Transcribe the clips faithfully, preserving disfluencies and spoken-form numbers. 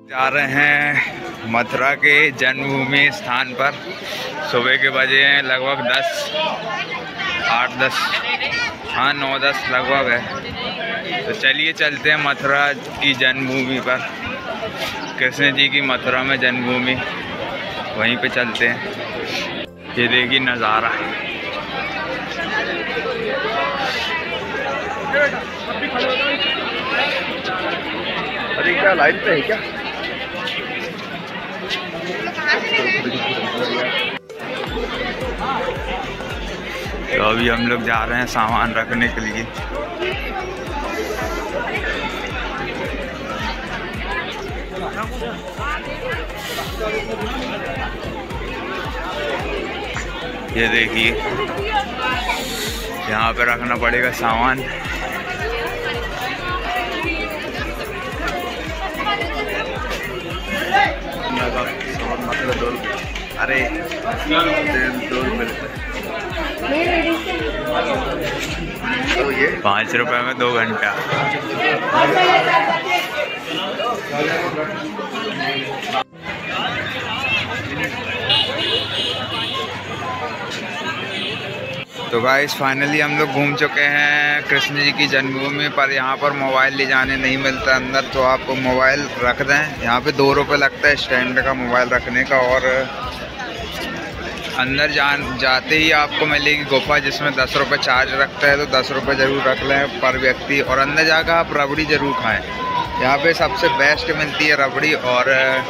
जा रहे हैं मथुरा के जन्मभूमि स्थान पर। सुबह के बजे हैं लगभग दस, आठ दस, हाँ नौ दस लगभग है। तो चलिए चलते हैं मथुरा की जन्मभूमि पर। कृष्ण जी की मथुरा में जन्मभूमि, वहीं पे चलते हैं। ये देखिए नज़ारा। अरे क्या लाइन पे है क्या? तो अभी हम लोग जा रहे हैं सामान रखने के लिए। ये देखिए यहाँ पे रखना पड़ेगा सामान। अरे दो रुपये पाँच रुपए में दो घंटा। तो गाइस फाइनली हम लोग घूम चुके हैं कृष्ण जी की जन्मभूमि पर। यहाँ पर मोबाइल ले जाने नहीं मिलता अंदर, तो आप मोबाइल रख दें। यहाँ पे दो रुपये लगता है स्टैंड का मोबाइल रखने का। और अंदर जान जाते ही आपको मिलेगी गुफा, जिसमें दस रुपये चार्ज रखता है। तो दस रुपये ज़रूर रख लें पर व्यक्ति। और अंदर जाकर आप रबड़ी ज़रूर खाएँ। यहाँ पे सबसे बेस्ट मिलती है रबड़ी। और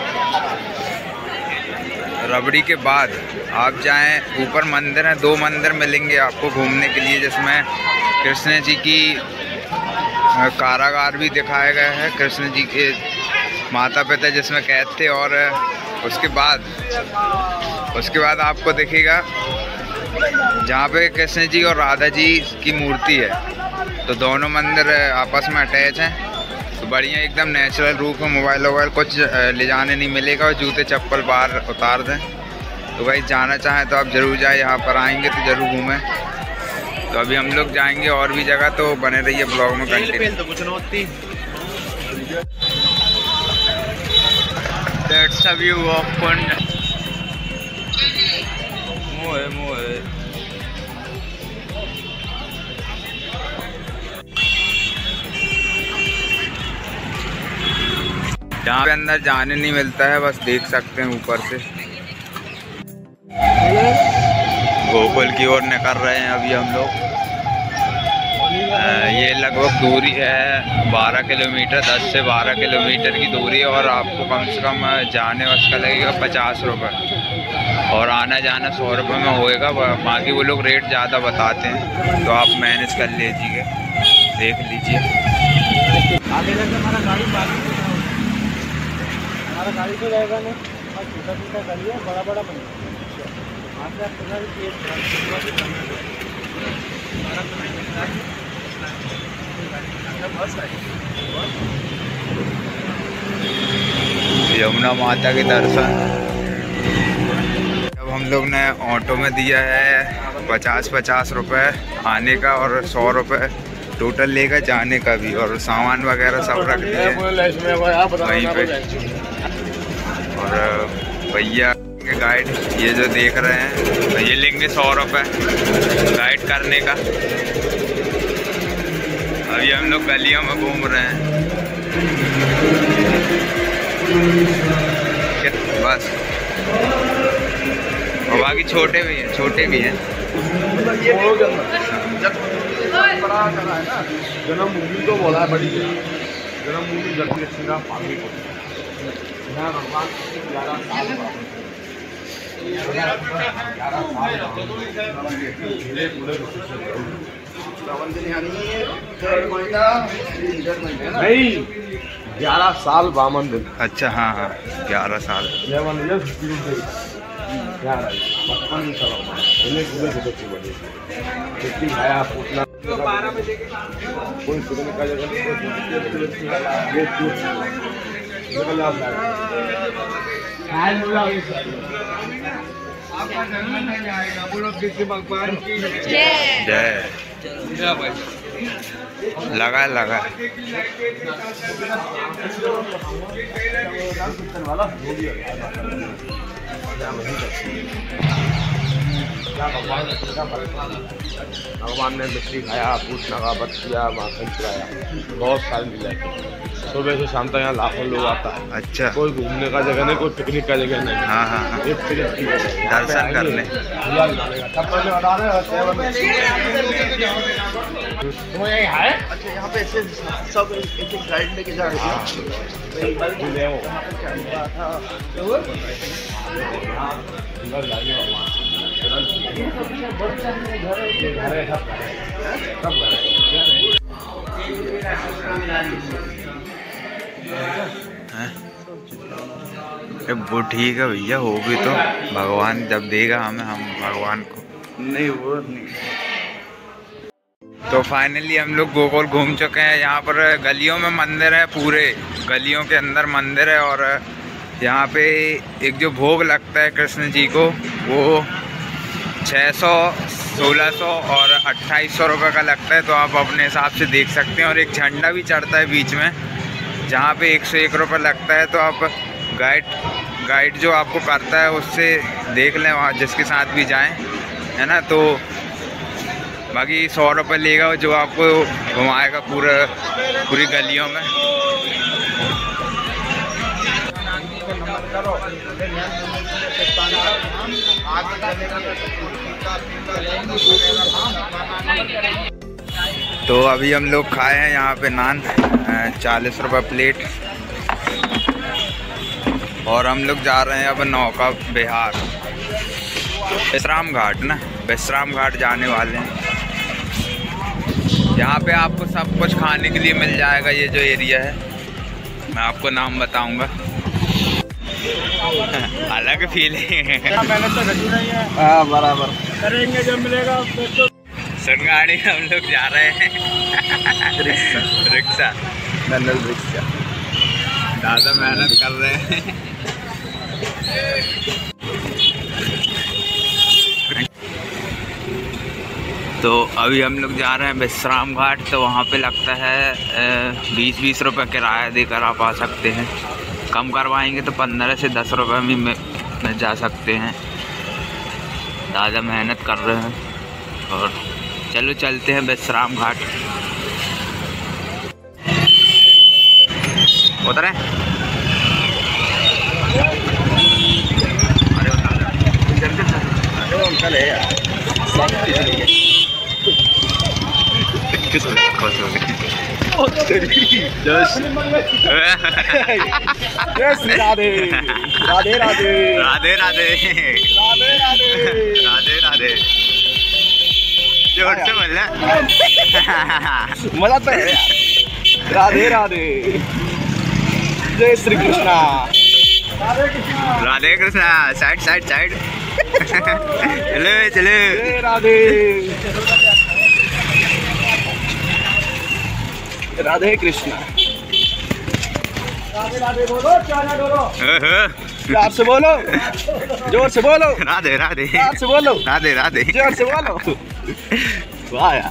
रबड़ी के बाद आप जाएं ऊपर, मंदिर हैं, दो मंदिर मिलेंगे आपको घूमने के लिए, जिसमें कृष्ण जी की कारागार भी दिखाया गया है। कृष्ण जी के माता पिता जिसमें कैद थे। और उसके बाद उसके बाद आपको दिखेगा जहाँ पे कृष्ण जी और राधा जी की मूर्ति है। तो दोनों मंदिर आपस में अटैच हैं। तो बढ़िया एकदम नेचुरल रूप में। मोबाइल वोबाइल कुछ ले जाने नहीं मिलेगा। और जूते चप्पल बाहर उतार दें। तो भाई जाना चाहें तो आप ज़रूर जाए। यहाँ पर आएंगे तो ज़रूर घूमें। तो अभी हम लोग जाएंगे और भी जगह, तो बने रहिए ब्लॉग में continue. That's a view of कुंड। मोए मोए यहाँ पे अंदर जाने नहीं मिलता है, बस देख सकते हैं ऊपर से। गोकुल की ओर निकल रहे हैं अभी हम लोग। ये लगभग दूरी है बारह किलोमीटर, दस से बारह किलोमीटर की दूरी है। और आपको कम से कम जाने बस का लगेगा पचास रुपये और आना जाना सौ रुपये में होएगा। बाकी वो लोग रेट ज़्यादा बताते हैं, तो आप मैनेज कर लीजिए, देख लीजिए। हमारा गाड़ी तो जाएगा ना, छोटा छोटा गाड़ी है, बड़ा बड़ा मंदिर। यमुना माता के दर्शन। अब हम लोग ने ऑटो में दिया है पचास पचास रुपये आने का और सौ रुपये टोटल लेगा जाने का भी। और सामान वगैरह सब रख दिए वहीं पे। और भैया के गाइड ये जो देख रहे हैं, तो ये लेंगे सौ रुपये गाइड करने का। अभी हम लोग गलियों में घूम रहे हैं बस। और बाकी छोटे भी हैं, छोटे भी हैं। जन्मभूमि तो बोला है बड़ी जन्मभूमि जगदीश सिंह पानी को यहाँ भगवान ग्यारह साल नहीं ग्यारह साल बावन दिन। अच्छा हाँ हाँ ग्यारह साल। आपका जन्म नहीं आएगा। बोलो कृष्ण भगवान की जय। लगा लगा भगवान ने मिट्टी खाया, पूछ लगा, बच किया, माखन चुराया, बहुत साल मिला। सुबह से शाम तक यहाँ लाखों लोग आता है। अच्छा, कोई घूमने का जगह नहीं, कोई पिकनिक का जगह नहीं। हाँ हाँ हाँ, दर्शन कर ले। अच्छा, यहाँ पे ऐसे सब एक एक गाइड लेके जा रहे हैं। वो ठीक है भैया, हो भी तो भगवान जब देगा हमें, हम भगवान को नहीं, वो नहीं। तो फाइनली हम लोग गोकुल घूम चुके हैं। यहाँ पर गलियों में मंदिर है, पूरे गलियों के अंदर मंदिर है। और यहाँ पे एक जो भोग लगता है कृष्ण जी को, वो छः सौ, सोलह सौ और अट्ठाईस सौ रुपये का लगता है। तो आप अपने हिसाब से देख सकते हैं। और एक झंडा भी चढ़ता है बीच में, जहाँ पे एक सौ एक रुपये लगता है। तो आप गाइड गाइड जो आपको करता है उससे देख लें, वहाँ जिसके साथ भी जाएं, है ना। तो बाकी सौ रुपये लेगा जो आपको घुमाएगा पूरा पूरी गलियों में। तो अभी हम लोग खाए हैं यहाँ पे नान, चालीस रुपये प्लेट। और हम लोग जा रहे हैं अब नौका बिहार, विश्राम घाट ना, विश्राम घाट जाने वाले हैं। यहाँ पे आपको सब कुछ खाने के लिए मिल जाएगा। ये जो एरिया है, मैं आपको नाम बताऊंगा। अलग फीलिंग है। मैंने तो रखी नहीं है। हाँ, बराबर करेंगे जब मिलेगा। तो सुनगाड़ी हम लोग जा रहे हैं। रिक्शा रिक्शा नंदल रिक्शा। दादा मेहनत कर रहे हैं। तो अभी हम लोग जा रहे हैं विश्राम घाट। तो वहाँ पे लगता है बीस बीस रुपये किराया देकर आप आ सकते हैं। कम करवाएंगे तो पंद्रह से दस रुपये में में जा सकते हैं। दादा मेहनत कर रहे हैं। और चलो चलते हैं विश्राम घाट। उतरे चले यार, खुश हो गए। राधे राधे राधे राधे राधे राधे राधे राधे जोर से बोल मजा तो है यार। राधे राधे, जय Shri Krishna. Radhe Krishna. Side side side. चलो चलो। जय राधे राधे कृष्णा। राधे राधे बोलो, चाना डोलो। प्यार से बोलो, जोर से बोलो। राधे राधे, प्यार से बोलो। राधे राधे, जोर से बोलो। वाह यार।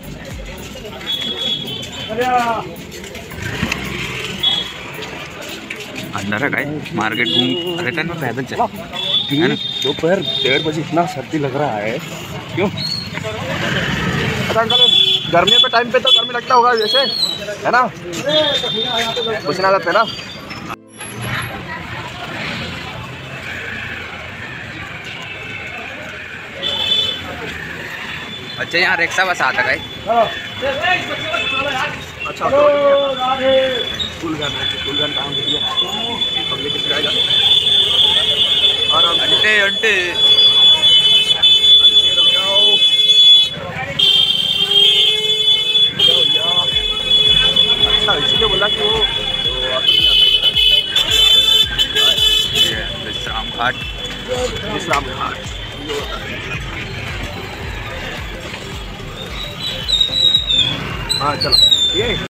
अंदर है गाइस, मार्केट घूम। रिटर्न में पैदल चला है ना। दोपहर डेढ़ बजे इतना सर्दी लग रहा है, क्यों? अच्छा अंकल, गर्मियों के टाइम पे तो गर्मी लगता होगा जैसे, है ना? कुछ ना लगते ना। अच्छा, यहाँ रिक्शा बस आता है। अच्छा, स्कूल गन स्कूल गन काम किया पब्लिक के जाएगा। और अंटे अंटे अच्छा, इसीलिए बोला कि वो विश्राम घाट। विश्राम घाट। हाँ चलो ये